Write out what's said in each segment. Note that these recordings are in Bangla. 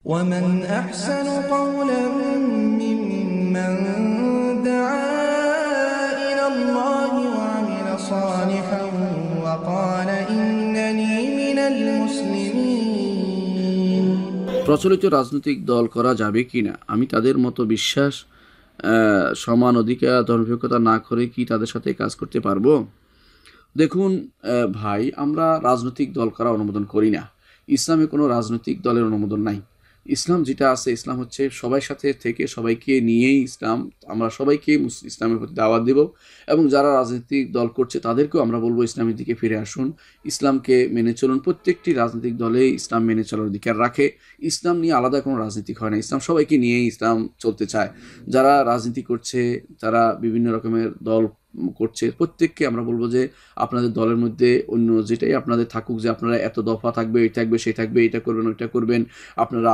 ومن أحسن قولا ممن دعا إلى الله وعمل صالحا وقال إنني من المسلمين। প্রচলিত রাজনৈতিক দল করা যাবে কিনা? আমি তাদের মতো বিশ্বাস, সমান অধিকার, ধর্মনিরপেক্ষতা না করে কি তাদের সাথে কাজ করতে পারবো? দেখুন ভাই, আমরা রাজনৈতিক দল করা অনুমোদন করি না। ইসলামে কোনো রাজনৈতিক দলের অনুমোদন নাই। ইসলাম যেটা আছে, ইসলাম হচ্ছে সবাই সাথে থেকে সবাইকে নিয়েই ইসলাম। আমরা সবাইকে ইসলামের প্রতি দাওয়াত দেব, এবং যারা রাজনৈতিক দল করছে তাদেরকেও আমরা বলবো ইসলামের দিকে ফিরে আসুন, ইসলামকে মেনে চলুন। প্রত্যেকটি রাজনৈতিক দলে ইসলাম মেনে চলার অধিকার রাখে। ইসলাম নিয়ে আলাদা কোনো রাজনীতি হয় না, ইসলাম সবাইকে নিয়েই ইসলাম চলতে চায়। যারা রাজনীতি করছে, যারা বিভিন্ন রকমের দল করছে, প্রত্যেককে আমরা বলবো যে আপনাদের দলের মধ্যে অন্য যেটাই আপনাদের থাকুক, যে আপনারা এত দফা থাকবে, এই থাকবে, সেই থাকবে, এটা করবেন, ওইটা করবেন, আপনারা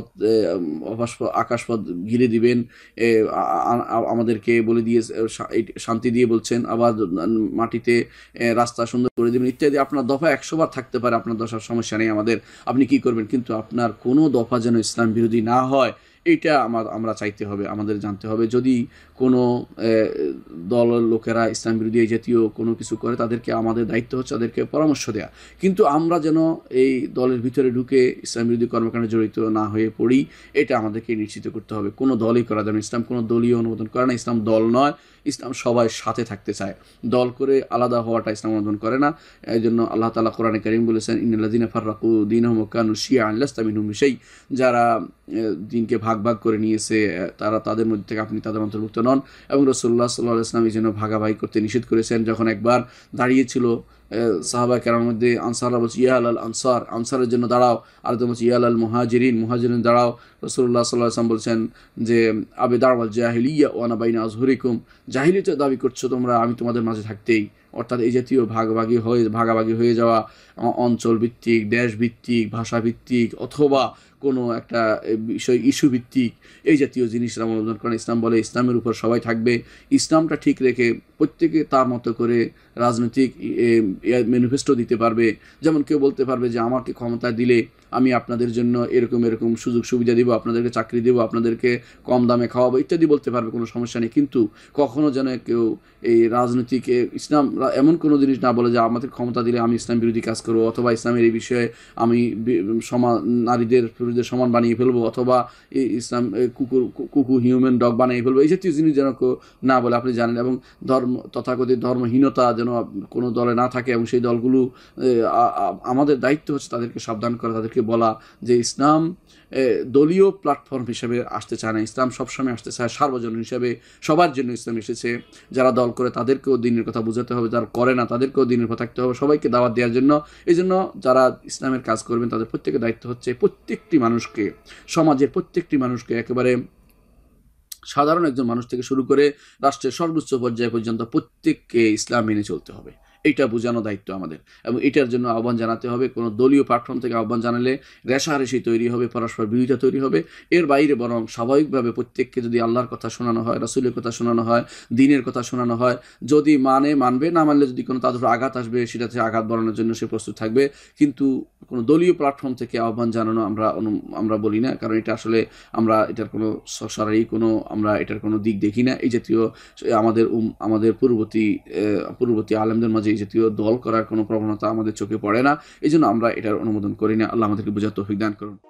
আকাশপথ ঘিরে দিবেন, আমাদেরকে বলে দিয়ে শান্তি দিয়ে বলছেন, আবার মাটিতে রাস্তা সুন্দর করে দেবেন ইত্যাদি। আপনার দফা 100 বার থাকতে পারে, আপনার দশার সমস্যা নেই আমাদের, আপনি কি করবেন, কিন্তু আপনার কোনো দফা যেন ইসলাম বিরোধী না হয়, এইটা আমরা চাইতে হবে, আমাদের জানতে হবে। যদি কোনো দলের লোকেরা ইসলাম বিরোধী এই জাতীয় কোনো কিছু করে, তাদেরকে আমাদের দায়িত্ব হচ্ছে তাদেরকে পরামর্শ দেওয়া, কিন্তু আমরা যেন এই দলের ভিতরে ঢুকে ইসলাম বিরোধী কর্মকাণ্ডে জড়িত না হয়ে পড়ি, এটা আমাদেরকে নিশ্চিত করতে হবে। কোনো দলই করা যাবে না, ইসলাম কোনো দলীয় অনুমোদন করে না, ইসলাম দল নয়, ইসলাম সবাই সাথে থাকতে চায়। দল করে আলাদা হওয়াটা ইসলাম অনুমোদন করে না। এই জন্য আল্লাহ তাআলা কোরআনে কারীম বলেছেন, ইন্নাল্লাযীনা ফাররাকু দীনাহুম ওয়া কানু শিয়া'আন লাস্তা মিনহুম বিশাই। যারা দিনকে ভাগ ভাগ করে নিয়েছে, তাদের মধ্যে থেকে আপনি তাদের অন্তর্ভুক্ত নন। এবং রাসূলুল্লাহ সাল্লাল্লাহু আলাইহি ওয়াসাল্লাম এই জন্য ভাগাভাগি করতে নিষেধ করেছেন। যখন একবার দাঁড়িয়েছিল সাহাবা কেরামের মধ্যে, আনসাররা বলছে ইয়া আল আনসার, আনসারের জন্য দাঁড়াও, আর তো বলছে ইয়া আল মুহাজিরিন, মুহাজিরিন দাঁড়াও। রাসূলুল্লাহ সাল্লাল্লাহু আলাইহি ওয়াসাল্লাম বলছেন যে আবে দাওয়াল জাহিলিয়া ওয়া আনা বাইনা আযহুরিকুম, জাহিলিয়াতের দাবি করছো তোমরা, আমি তোমাদের মাঝে থাকতেই। অর্থাৎ এই জাতীয় ভাগাভাগি হয়ে যাওয়া, অঞ্চল ভিত্তিক, দেশ ভিত্তিক, ভাষা ভিত্তিক, অথবা কোনো একটা বিষয় ইস্যু ভিত্তিক, এই জাতীয় জিনিস ইসলাম অনুমোদন করেন। ইসলাম বলে ইসলামের উপর সবাই থাকবে, ইসলামটা ঠিক রেখে প্রত্যেকে তার মতো করে রাজনৈতিক ম্যানিফেস্টো দিতে পারবে। যেমন কেউ বলতে পারবে যে আমাকে ক্ষমতা দিলে আমি আপনাদের জন্য এরকম এরকম সুযোগ সুবিধা দিব, আপনাদেরকে চাকরি দেবো, আপনাদেরকে কম দামে খাওয়াবো ইত্যাদি বলতে পারবে, কোনো সমস্যা নেই। কিন্তু কখনো যেন কেউ এই রাজনৈতিক ইসলাম এমন কোনো জিনিস না বলে যে আমাদের ক্ষমতা দিলে আমি ইসলাম বিরোধী কাজ করবো, অথবা ইসলামের এই বিষয়ে আমি নারীদের পুরুষদের সমান বানিয়ে ফেলবো, অথবা ইসলাম কুকুর হিউম্যান ডগ বানিয়ে ফেলবো, এই জাতীয় জিনিস যেন কেউ না বলে, আপনি জানেন। এবং তথাকথিত ধর্মহীনতা যেন কোনো দলে না থাকে, এবং সেই দলগুলো আমাদের দায়িত্ব হচ্ছে তাদেরকে সাবধান করা, তাদেরকে বলা যে ইসলাম দলীয় প্ল্যাটফর্ম হিসেবে আসতে চায় না, ইসলাম সবসময় আসতে চায় সার্বজনীন হিসেবে, সবার জন্য ইসলাম এসেছে। যারা দল করে তাদেরকেও দিনের কথা বোঝাতে হবে, যারা করে না তাদেরকেও দিনের কথা থাকতে হবে, সবাইকে দাওয়াত দেওয়ার জন্য। এই জন্য যারা ইসলামের কাজ করবেন তাদের প্রত্যেকের দায়িত্ব হচ্ছে প্রত্যেকটি মানুষকে, সমাজের প্রত্যেকটি মানুষকে, একেবারে সাধারণ একজন মানুষ থেকে শুরু করে রাষ্ট্রের সর্বোচ্চ পর্যায় পর্যন্ত প্রত্যেককে ইসলাম মেনে চলতে হবে, এইটা বোঝানো দায়িত্ব আমাদের। এবং এটার জন্য আহ্বান জানাতে হবে। কোনো দলীয় প্ল্যাটফর্ম থেকে আহ্বান জানালে রেষারেষি তৈরি হবে, পরস্পর বিরোধিতা তৈরি হবে। এর বাইরে বরং স্বাভাবিকভাবে প্রত্যেককে যদি আল্লাহর কথা শোনানো হয়, রাসূলের কথা শোনানো হয়, দ্বীনের কথা শোনানো হয়, যদি মানবে, না মানলে যদি কোনো তাদের উপর আঘাত আসবে সেটাতে আঘাত বাড়ানোর জন্য সে প্রস্তুত থাকবে। কিন্তু কোনো দলীয় প্ল্যাটফর্ম থেকে আহ্বান জানানো আমরা বলি না, কারণ এটা আসলে আমরা এটার কোনো সরাসরি আমরা এটার কোনো দিক দেখি না। এই জাতীয় আমাদের পূর্ববর্তী আলেমদের মাঝে এই জাতীয় দল করার কোনো প্রবণতা আমাদের চোখে পড়ে না, এই জন্য আমরা এটার অনুমোদন করি না। আল্লাহ আমাদেরকে বোঝার তৌফিক দান করুন।